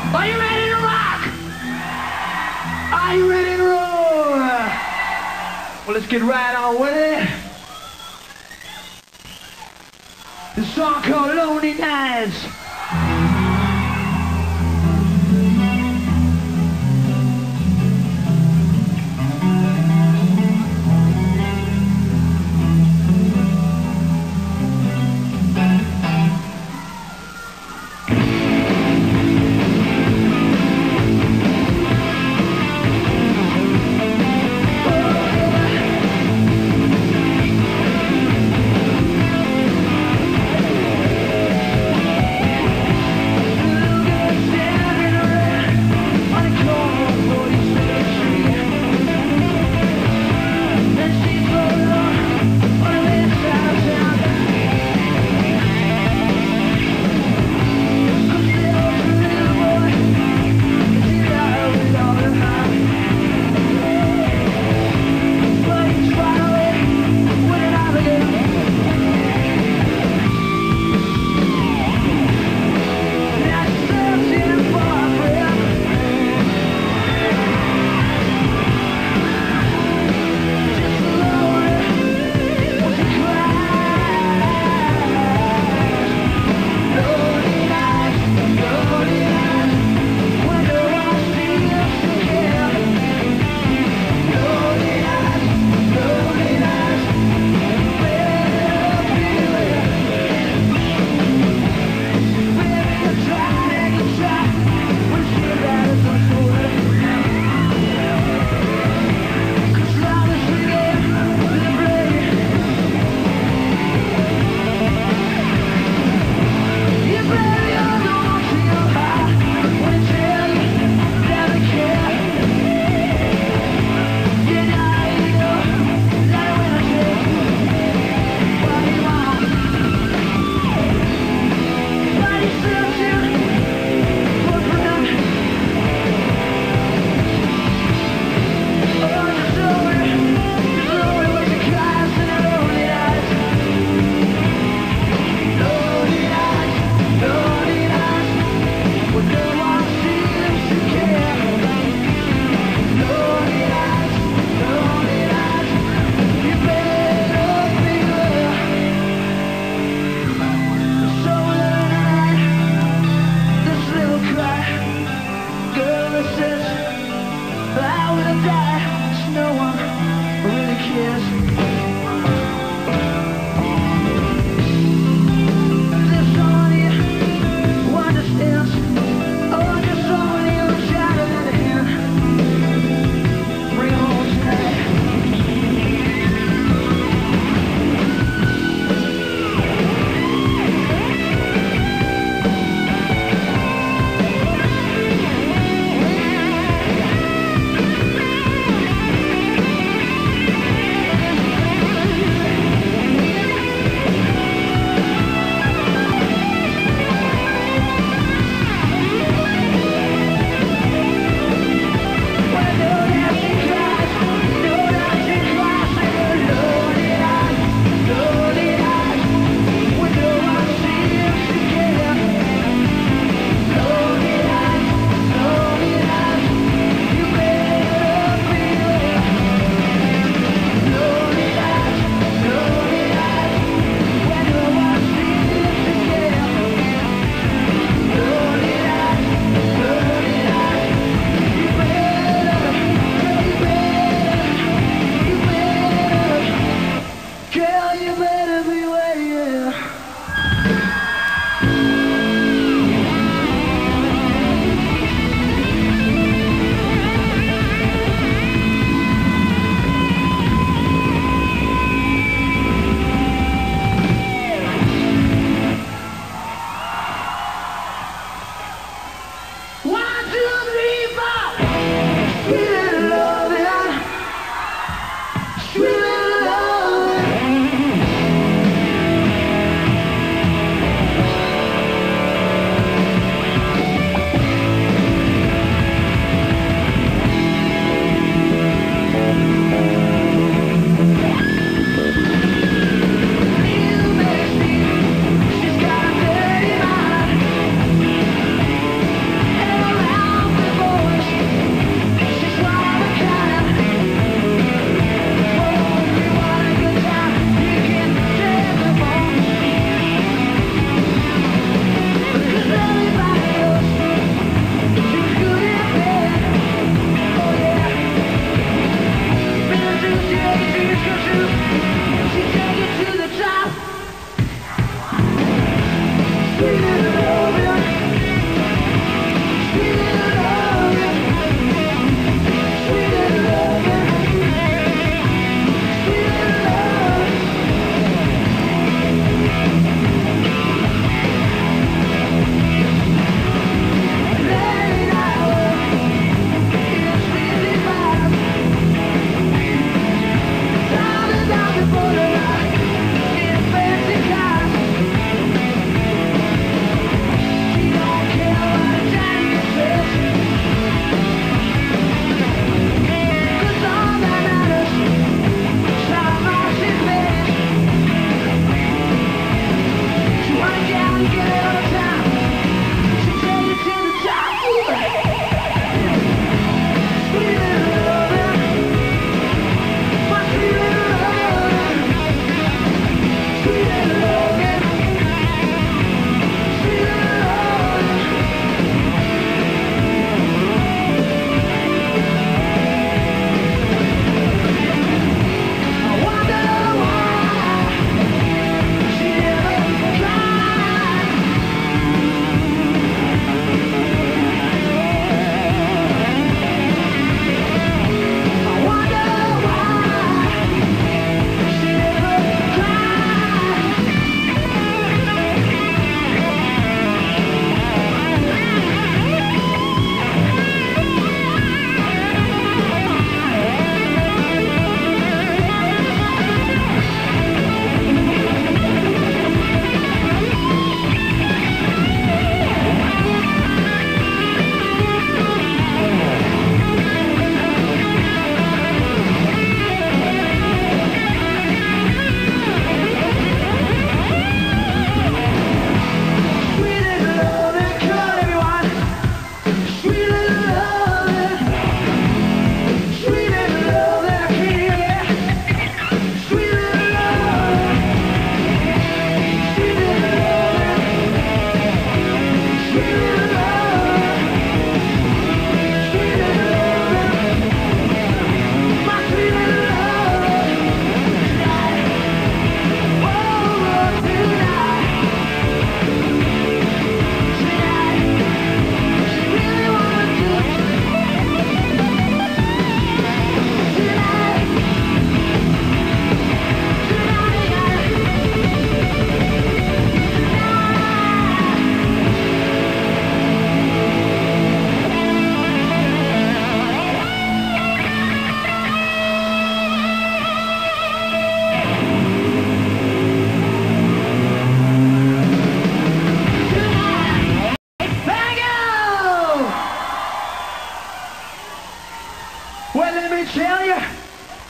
Are you ready to rock? Are you ready to roll? Well, let's get right on with it. The song called Lonely Nights.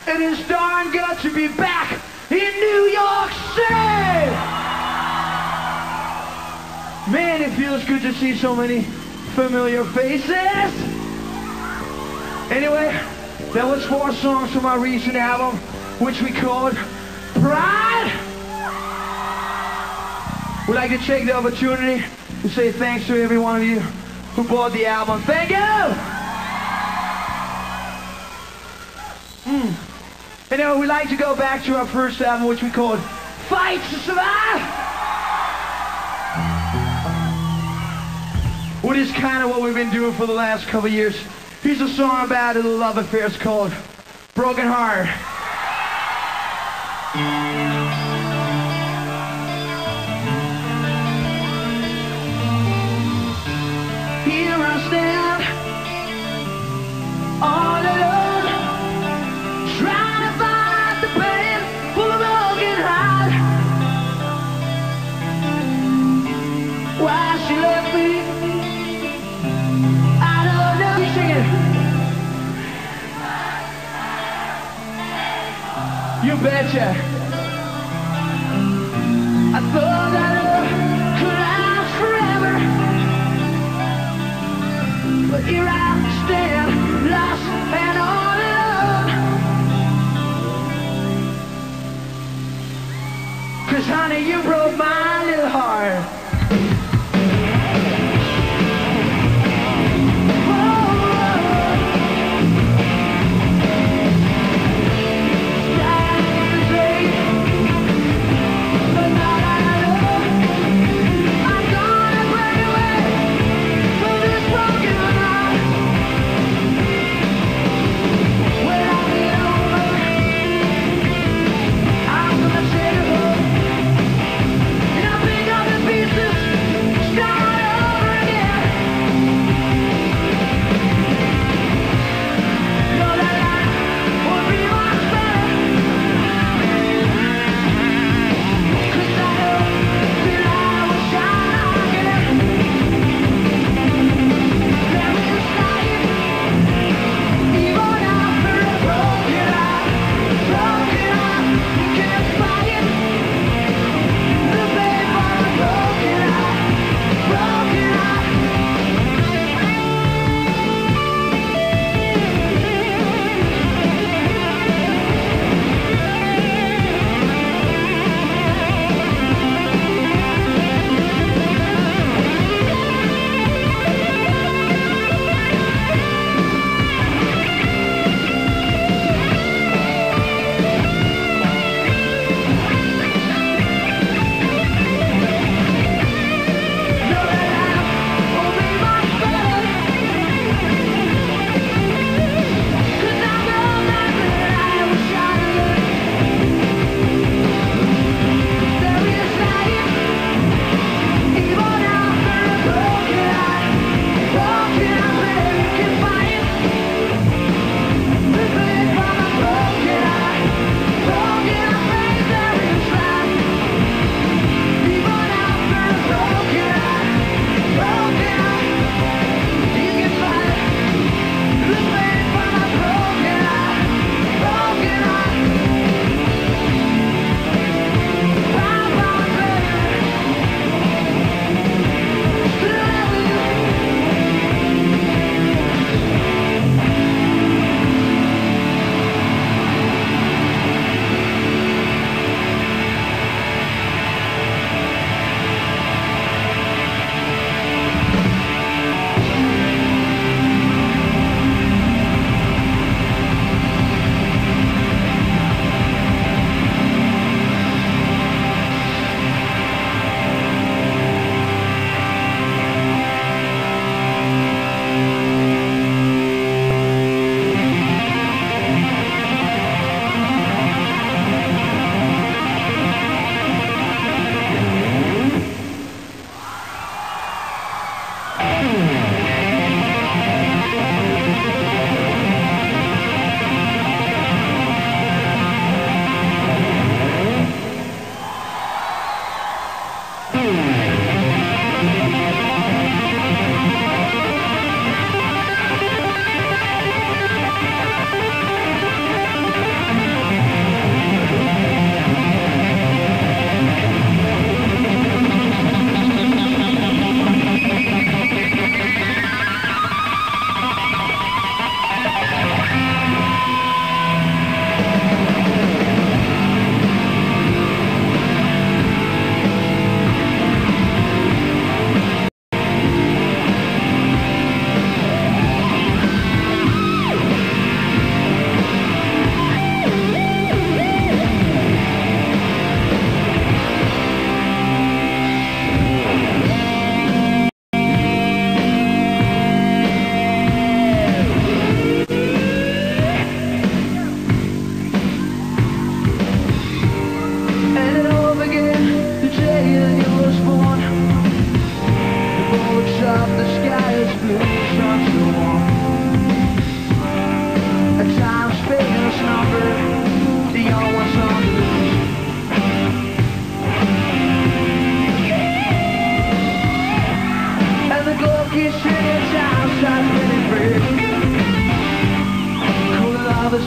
It is darn good to be back in New York City! Man, it feels good to see so many familiar faces! Anyway, that was 4 songs from our recent album, which we called Pride! We'd like to take the opportunity to say thanks to every one of you who bought the album. Thank you! And then we'd like to go back to our first album, which we called Fight to Survive! Which is kind of what we've been doing for the last couple years. Here's a song about a love affair. It's called Broken Heart. Here I stand, all alone, trying to fight the pain for a broken heart. Why she left me, I don't know. You sing it. You betcha. I thought that love could last forever, but here I stand, lost and all alone. 'Cause honey, you broke my little heart.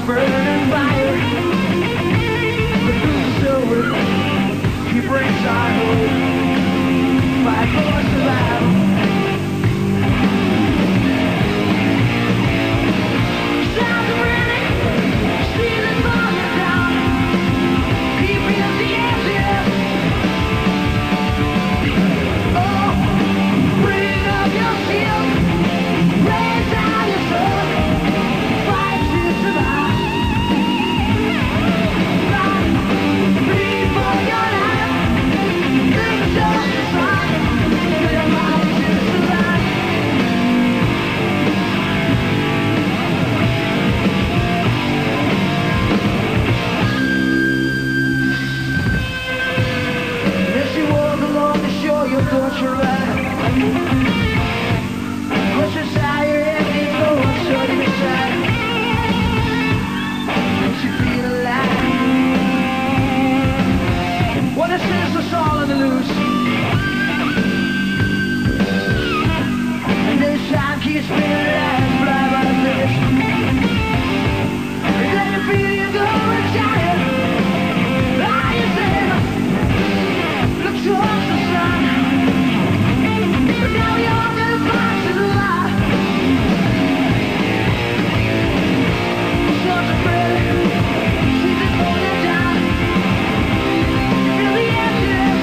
burning fire. The blues over, he brings our hope. Fight for survival. Sounds of running, stealing falling down. He feels the emptiness. Oh, bring up your shield, raise out your sword, fight to survive. Fight, bleed for your life, think just as right, live fight to survive. As you walk along the shore, your thoughts are right. Push aside your empty thoughts, shut them aside. Makes you feel alive. When it sends us all on the loose, and this time keeps spinning around, fly by the face. Let me feel you go and giant. Lie you there, look towards the sun. But now you're gonna find to the light. Sons of bread, seasons falling down. Feel the emptiness.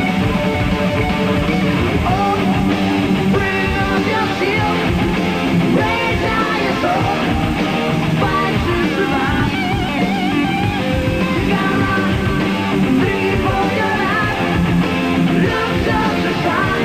Oh, bring up your shield, raise out your sword, fight to survive. You gotta run, bleed for your life, look just the side.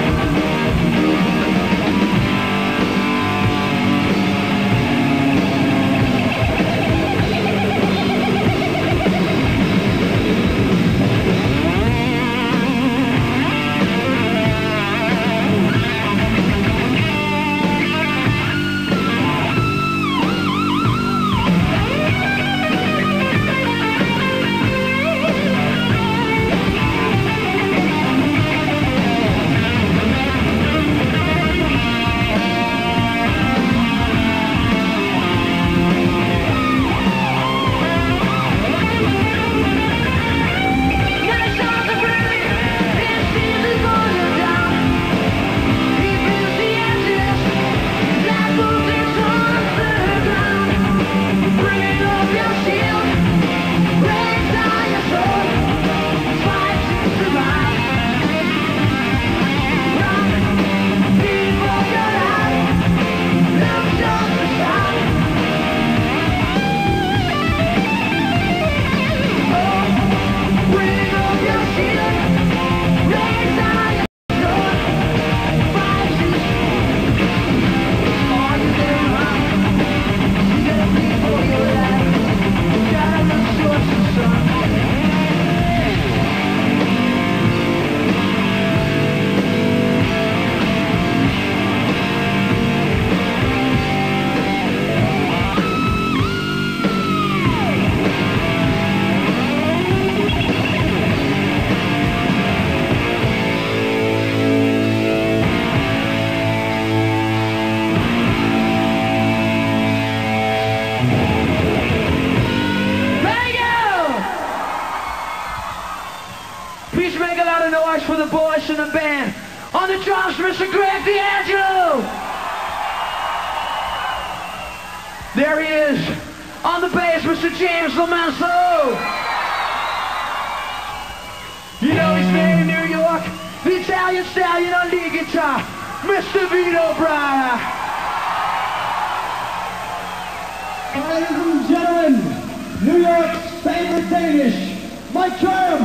Please make a lot of noise for the boys in the band. On the drums, Mr. Greg D'Angelo. There he is. On the bass, Mr. James Lamanso. You know he's made in New York. The Italian stallion on lead guitar, Mr. Vito Braga. Ladies and gentlemen, New York's favorite Danish, Mike Tram.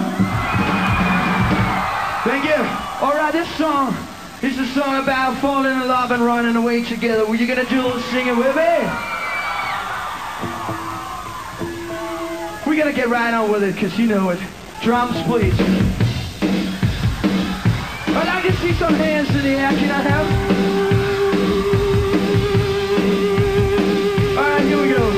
Thank you. All right, this song is a song about falling in love and running away together. Were you gonna do a little singing with me? We gotta get right on with it, cause you know it. Drums, please. I'd like to see some hands in the air. Can I have? All right, here we go.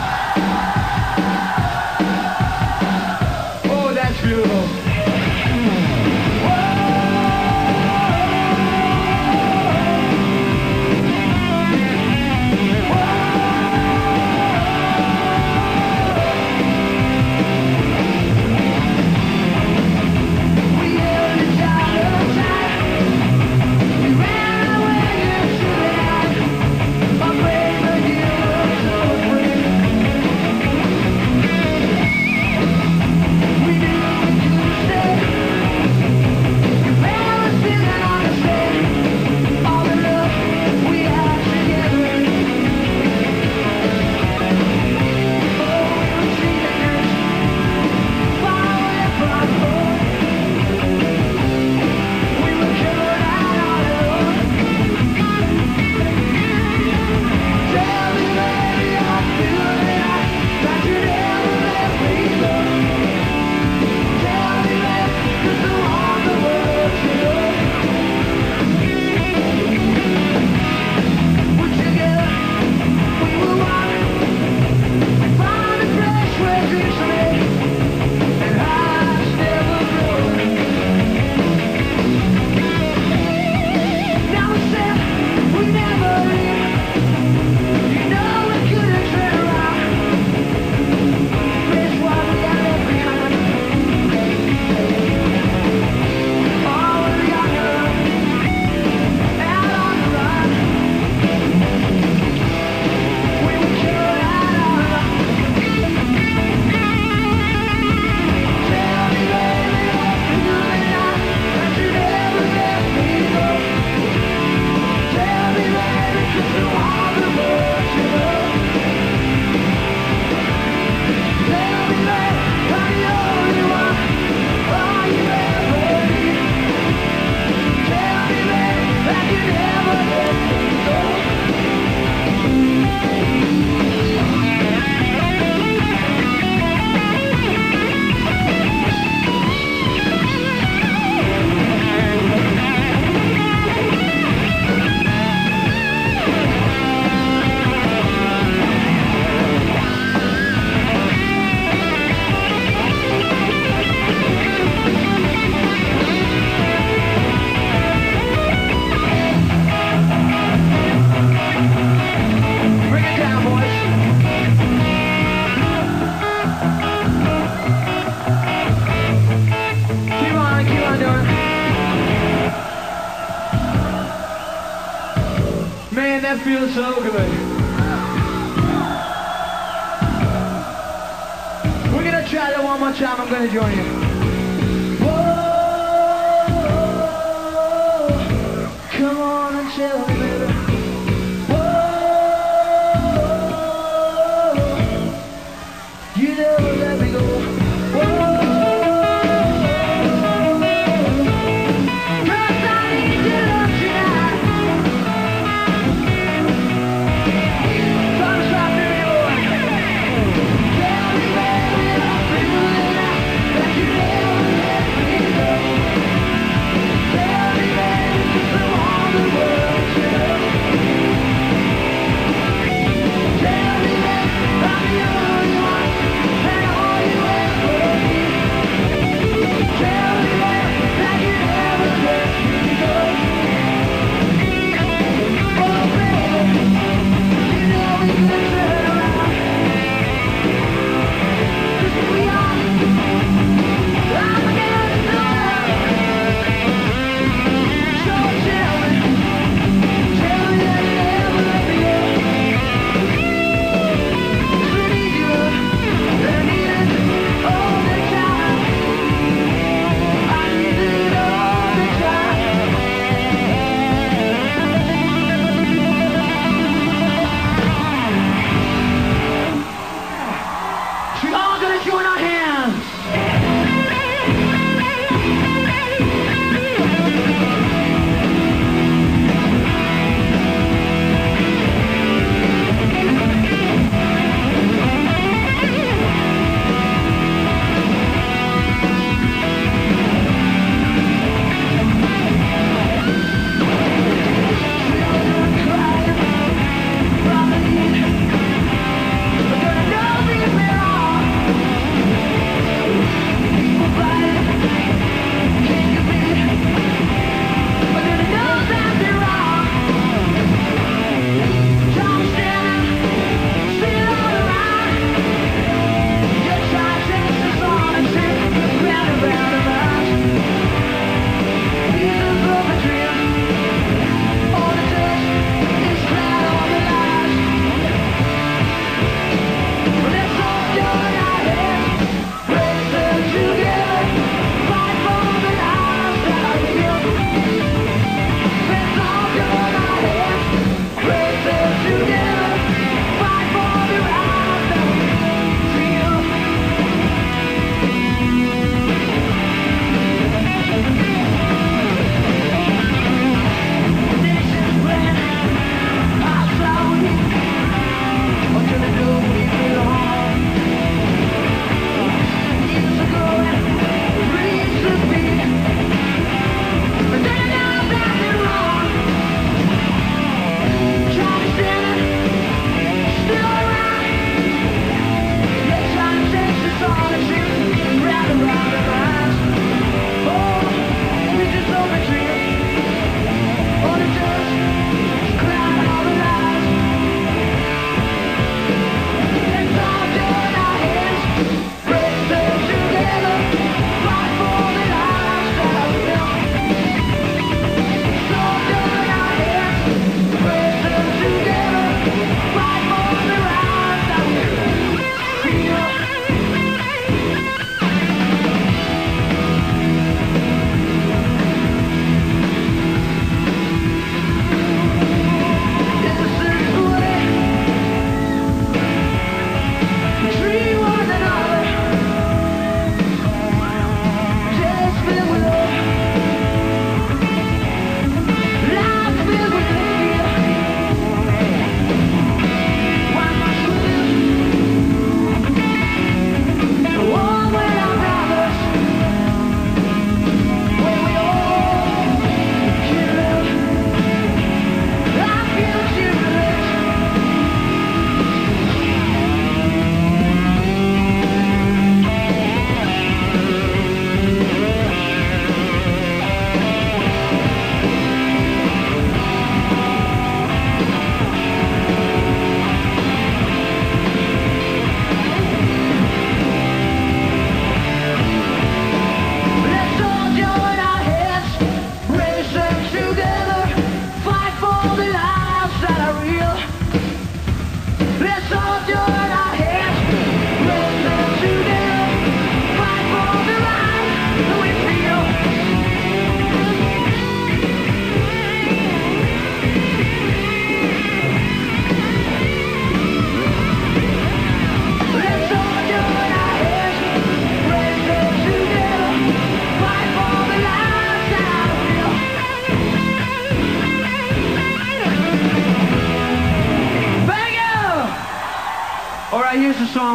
Beautiful. that feels so good. We're gonna try that one more time. I'm gonna join you. Whoa, come on and chill me, baby. Whoa, you never let me go. Whoa.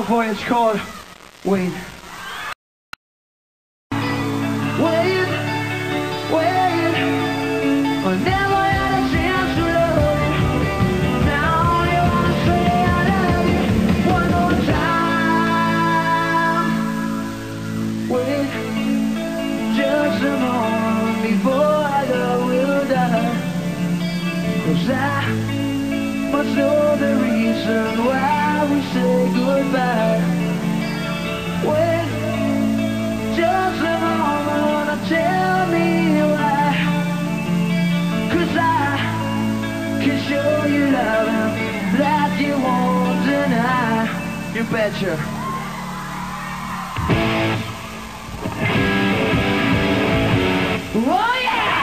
song for you. It's called Wait. Wait, wait. I never had a chance to love you. Now I only wanna say I love you one more time. Wait, just a moment before I will die. 'Cause I must know the reason why we say goodbye. Wait, just a moment, tell me why. 'Cause I can show you love that you won't deny. You betcha. Oh yeah!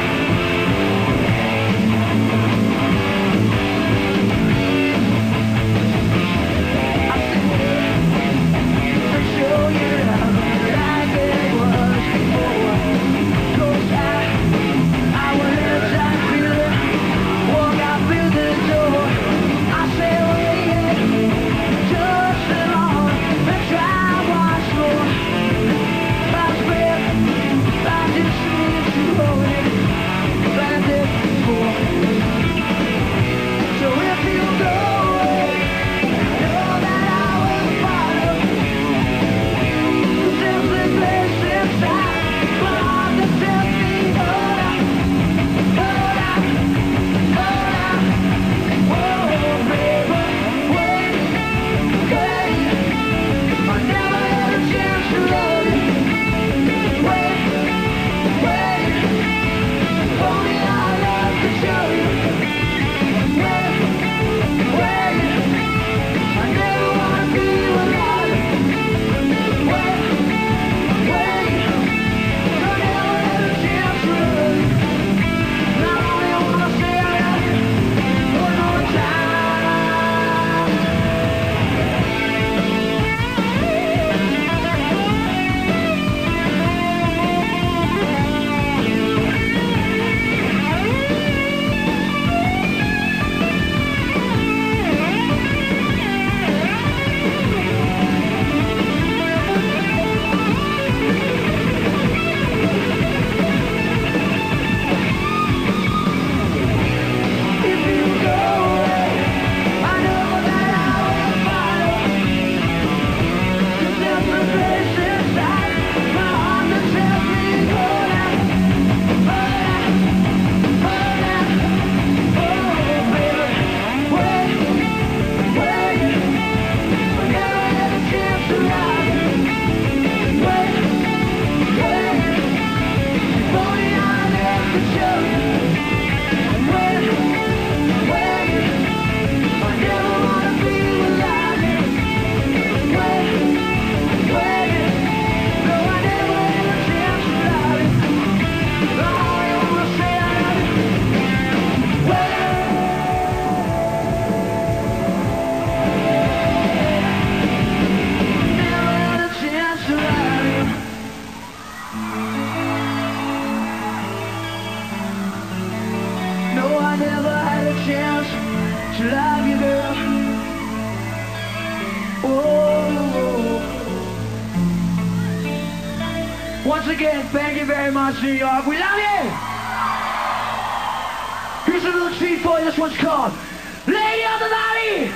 Once again, thank you very much, New York. We love you! Here's a little treat for you. This one's called Lady of the Valley!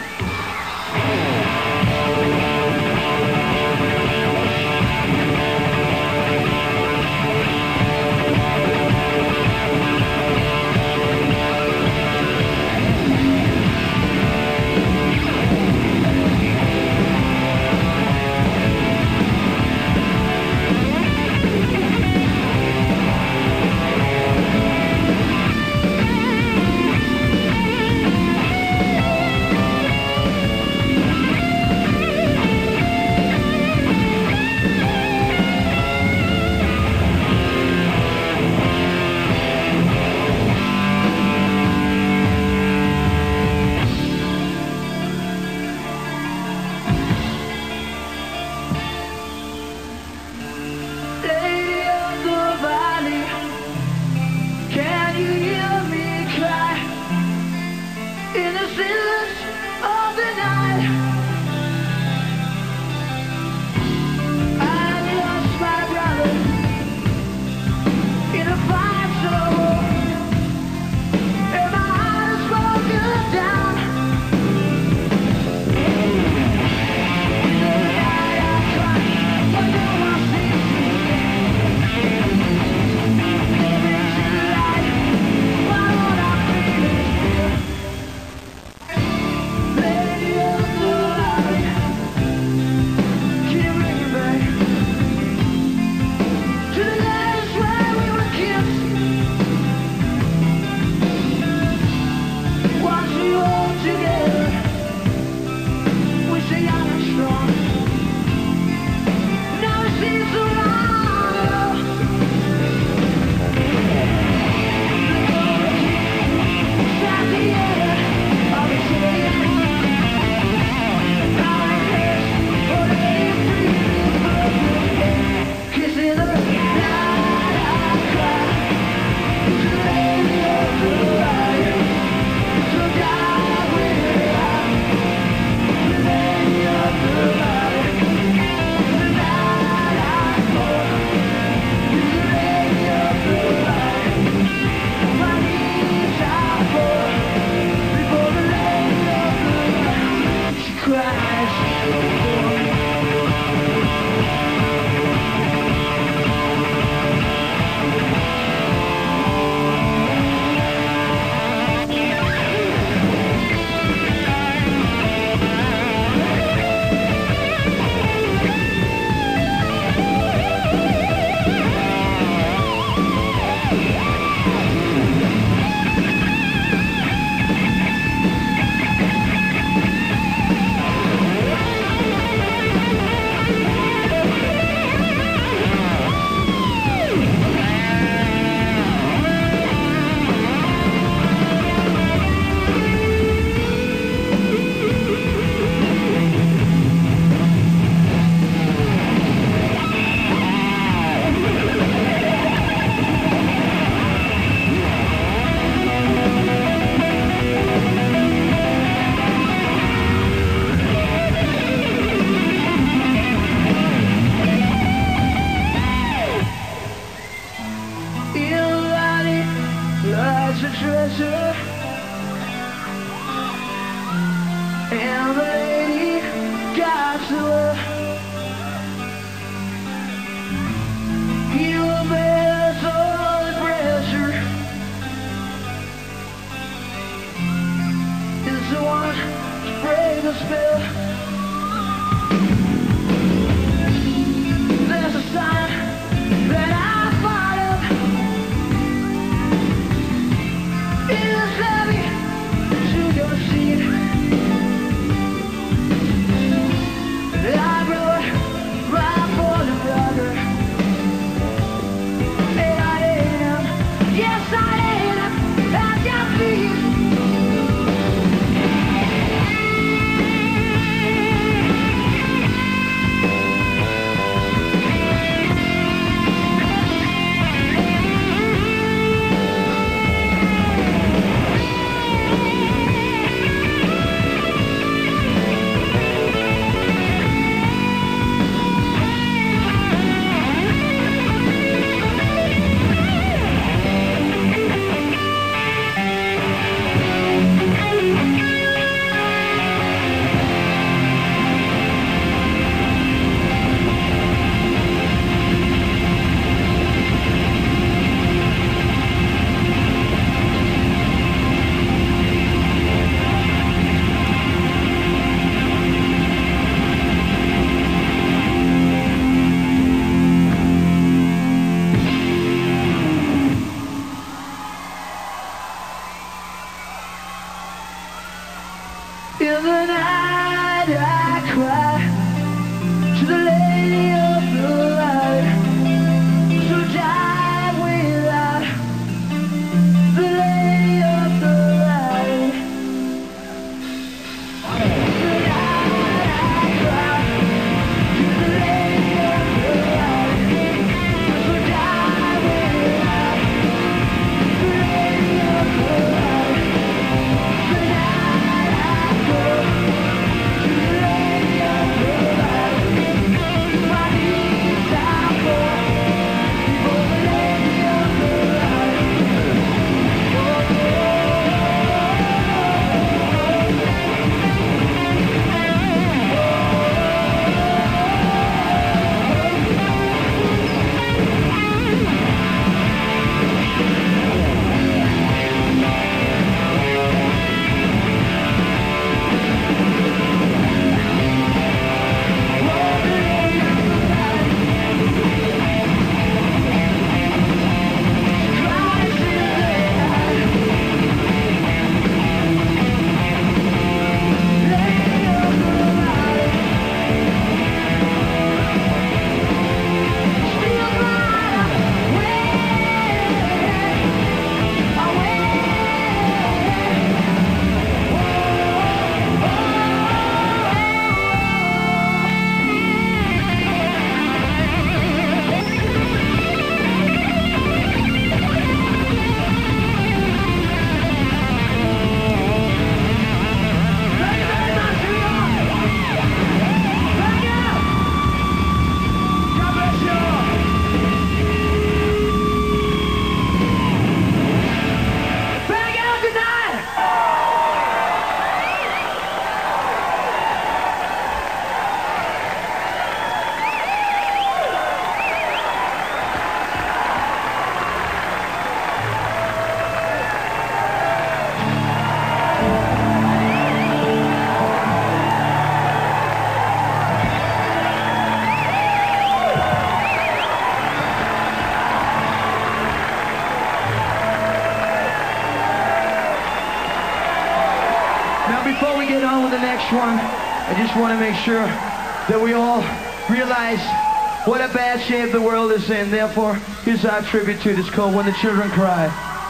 just want to make sure that we all realize what a bad shape the world is in. Therefore, here's our tribute to it. It's called When the Children Cry.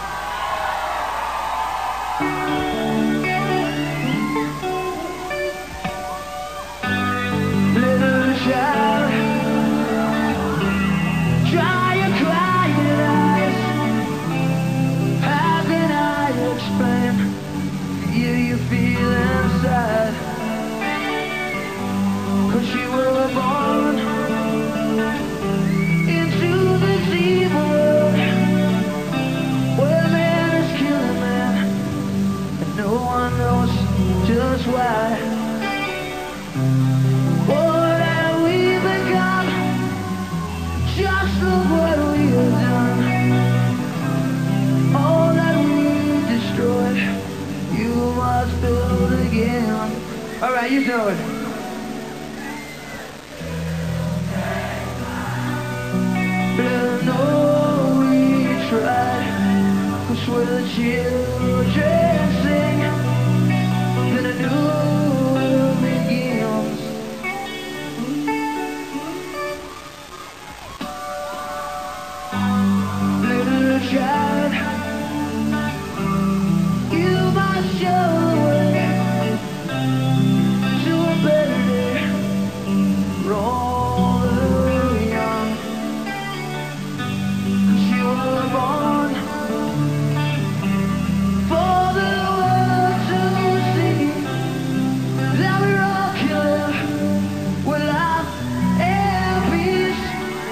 Little child, dry your crying eyes. How can I explain you feel inside? 'Cause you were born into this evil world where man is killing man, and no one knows just why. What have we become? Just look what we have done. All that we destroyed, you must build again. All right, you know it. No, we tried, 'cause we're the children sing, then a new world begins. Little child, you must show the way to a better day for all the young. You were born for the world to see that we're all killed with love and peace.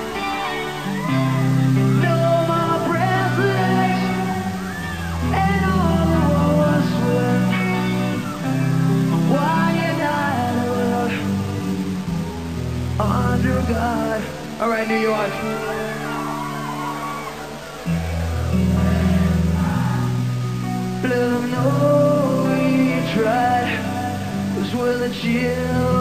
No more presidents and all the wars won. Why unite the world under God? All right, New York. Let them know we tried, 'cause we're the children.